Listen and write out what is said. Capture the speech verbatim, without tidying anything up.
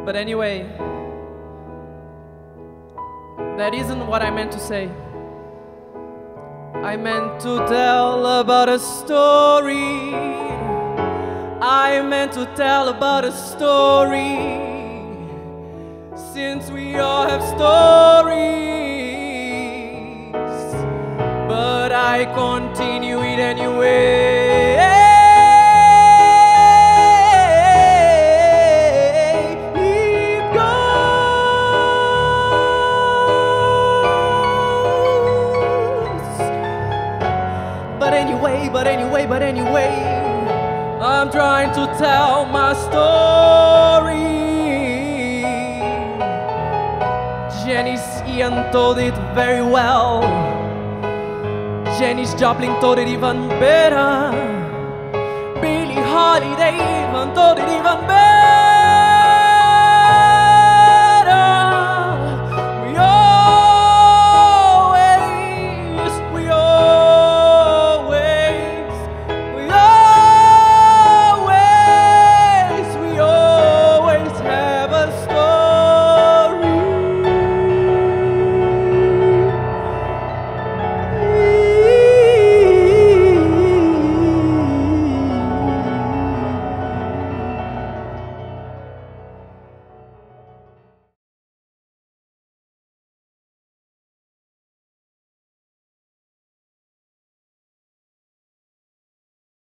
But anyway, that isn't what I meant to say. I meant to tell about a story. I meant to tell about a story. Since we all have stories, but I continue it anyway. It goes. But anyway, but anyway, but anyway, I'm trying to tell my story. Janis Ian told it very well. Janis Joplin told it even better. Billie Holiday even told it even better.